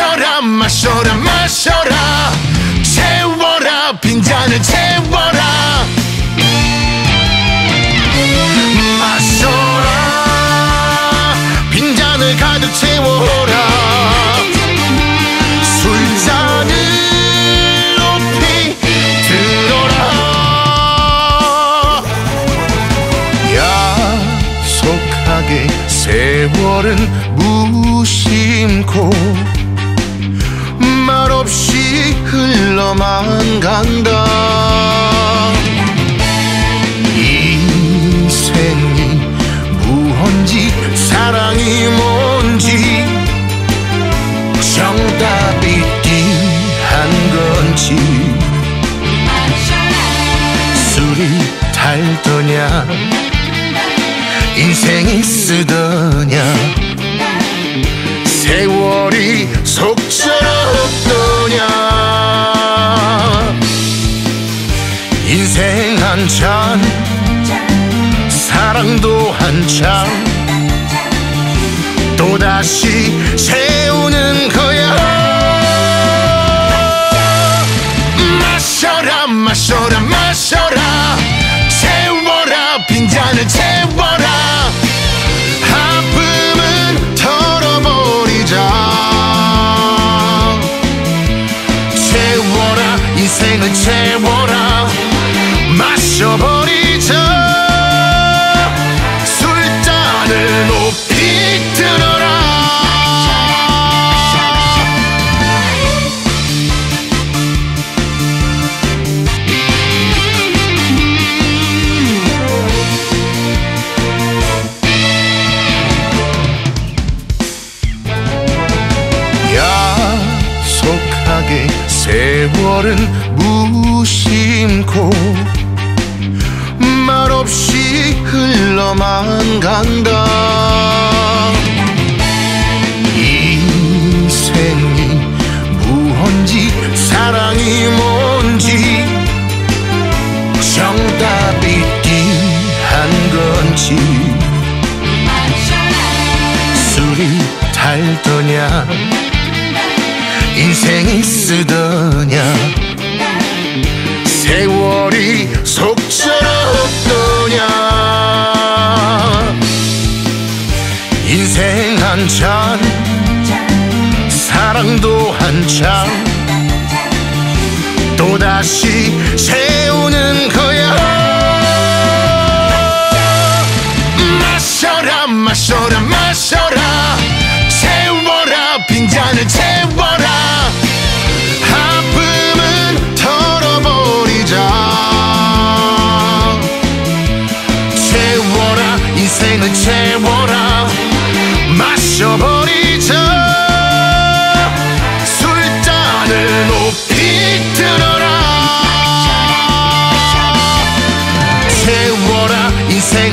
마셔라 마셔라 마셔라 채워라 빈잔을 채워라 마셔라 빈잔을 가득 채워라 술잔을 높이 들어라 약속하게 세월은 무심코 말없이 흘러만 간다 인생이 무언지 사랑이 뭔지 정답 있긴 한 건지 술이 달더냐 인생이 쓰더냐 세월이 속절없더냐 인생 한잔 사랑도 한잔 또다시 세우는 거야 마셔라 마셔라 마셔라 채워라 빈잔을 채워라 아픔은 털어버리자 채워라 인생을 채워라 마셔버리자 술잔을 높이 들어라 약속하게 세월은 무심코 말없이 흘러만 간다 인생이 무언지 사랑이 뭔지 정답 있긴 한 건지 술이 달더냐 인생이 쓰더냐 세월이 속절없더냐 인생 한잔 사랑도 한잔 또다시 세우는 거야 마셔라 마셔라 마셔라 채워라 빈잔을 채워라 아픔은 털어버리자 채워라 인생을 채워라 마셔버리자 술잔을 높이 들어라 채워라 인생을